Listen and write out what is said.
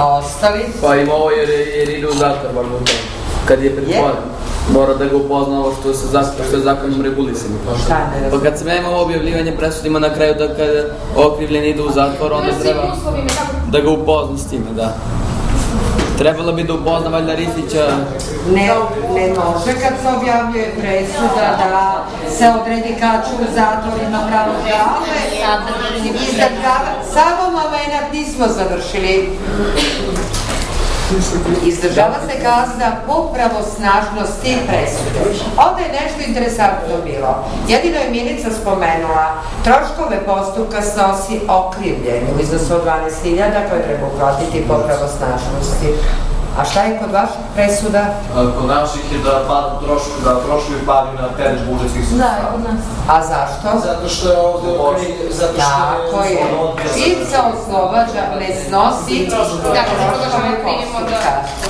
A ostali? Pa ima ovo jer ide u zatvor, baš u tom. Kad je pritvoren. Mora da ga upozna ovo što je zakonom regulisano. Pa kad sam ja imao objavljivanje presudima na kraju da kada okrivljen ide u zatvor, onda treba da ga upozna s time, da. Trebalo bi da upozna valjda Ristića. Ne može kad se objavljuje presuda da se odredi kad će u zatvor, ima pravo prave i izdržava. Samo moment, nismo završili. Izdržava se kazna po pravosnažnosti presude. Ovdje je nešto interesantno bilo. Jedino je Milica spomenula, troškove postupka snosi okrivljeni u iznosu od 12.000 koje treba uplatiti po pravosnažnosti. A šta je kod vaših presuda? Kod naših je da troškovi padaju na teret budžetskih sredstava. Da, kod nas. A zašto? Zato što je ovdje tako je. Čim se oslobađa, ne snosi troškove postupka.